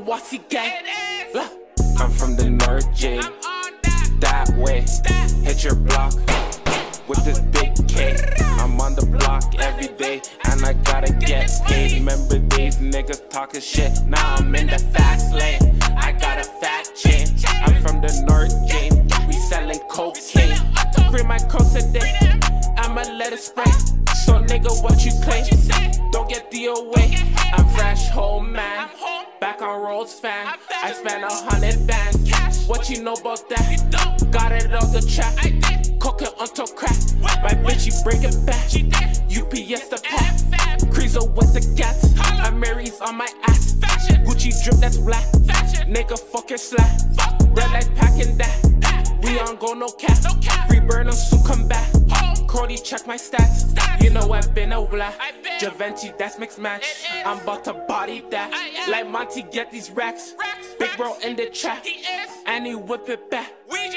Wasi gang. I'm from the North, J. That way, hit your block with this big K. I'm on the block every day, and I gotta get paid. Remember these niggas talking shit, now I'm in the fast lane. I got a fat chain, I'm from the North, J. We selling cocaine. Free my coast today, I'ma let it spray. So nigga, what you claim? Don't get the away. I'm fresh home man, back on Rolls fan. I spent 100 bands. What you know about that? Got it off the trap. Cooking onto crack. My bitch, you bring it back. UPS the pack. Creaser with the gas. Mary's on my ass. Gucci drip that's black. Nigga fucking slack. Red light packing that. We on go no cap. Free burner soon come back. Cody check my stats. You know I've been a black. Givenchy that's mixed match. I'm about to body that. Like Monty get these racks. Big bro in the trap. And he whip it back.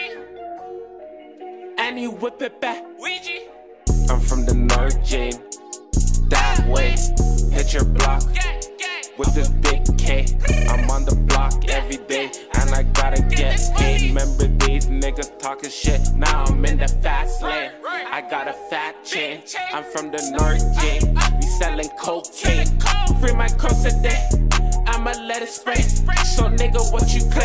And he whip it back. I'm from the North, J. That way, hit your block with this big K. I'm on the block every day, and I gotta get paid. Remember these niggas talking shit, now I'm in the fast lane. I got a fat chain, I'm from the North, J. We selling cocaine. Free my coast today, I'ma let it spray. So nigga, what you claim?